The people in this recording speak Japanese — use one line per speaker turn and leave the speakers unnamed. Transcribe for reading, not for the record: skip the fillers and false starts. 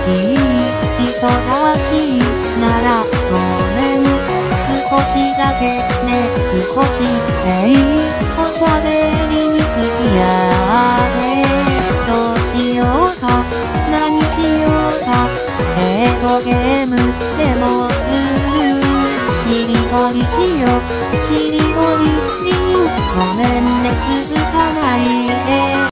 忙しいならごめん。少しだけね、少しおしゃべりに付き合ってどうしようか、何しようか、ゲームでもする。しりとりしよう、しりとりごめんね、続かないで